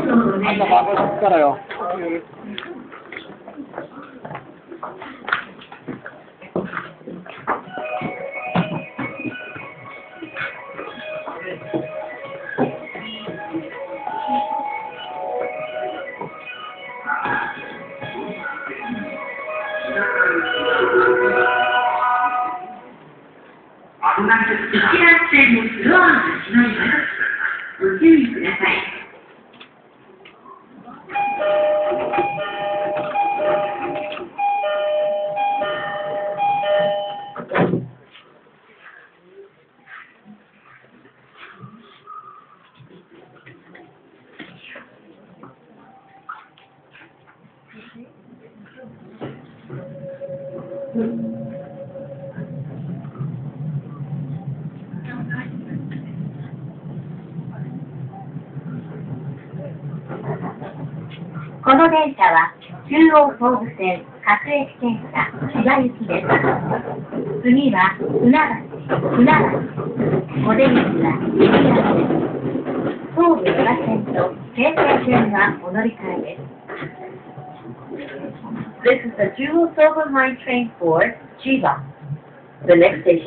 朝からこっからよ。 一覧線のスローなしのいます。ご注意ください。この電車は中央総武線各駅停車千葉行きです。次は船橋、お出口は入谷です。東武千葉線と京成線はお乗り換えです。This is the Jewel Silver Line train for Chiba. The next station